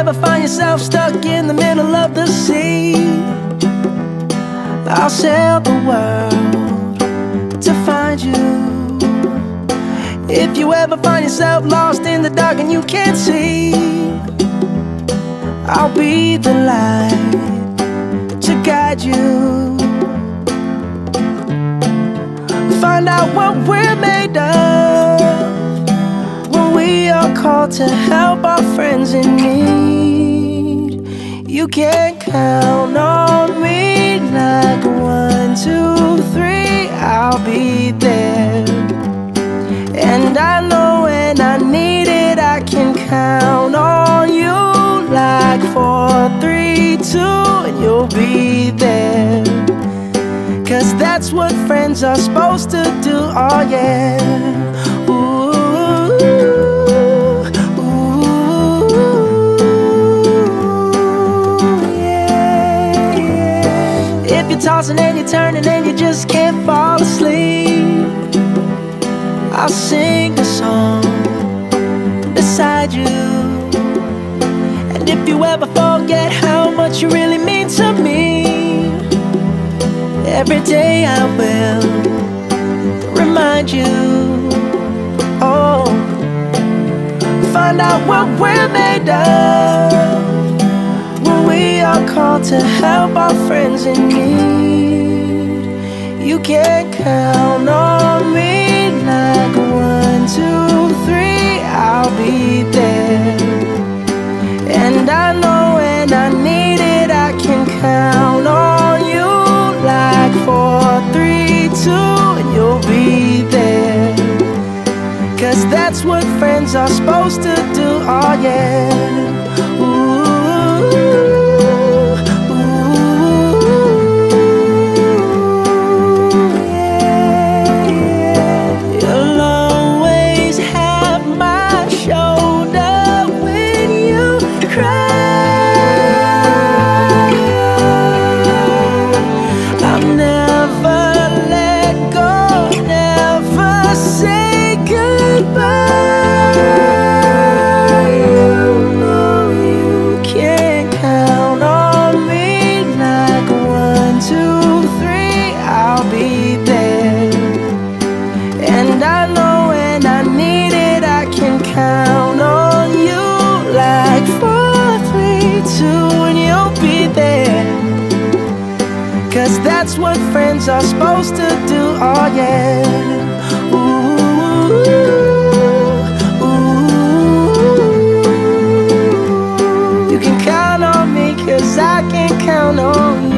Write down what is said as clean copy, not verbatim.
ever find yourself stuck in the middle of the sea, I'll sail the world to find you. If you ever find yourself lost in the dark and you can't see, I'll be the light to guide you. Find out what we're made of when we are called to help our friends in need. You can count on me like 1, 2, 3, I'll be there. And I know when I need it, I can count on you like 4, 3, 2, and you'll be there. 'Cause that's what friends are supposed to do, oh yeah. Ooh, ooh, yeah, yeah. If you're tossing and you're turning and you just can't fall asleep, I'll sing a song beside you. And if you ever forget how much you really mean to me, every day I will remind you. Oh, find out what we're made of when we are called to help our friends in need. You can count on me like 1, 2, 3, I'll be there. And I know when I need it, I can count on you like 4, 3, 2, and you'll be there. 'Cause that's what friends are supposed to do, oh yeah. Ooh, that's what friends are supposed to do, oh yeah. Ooh, ooh. You can count on me 'cause I can count on you.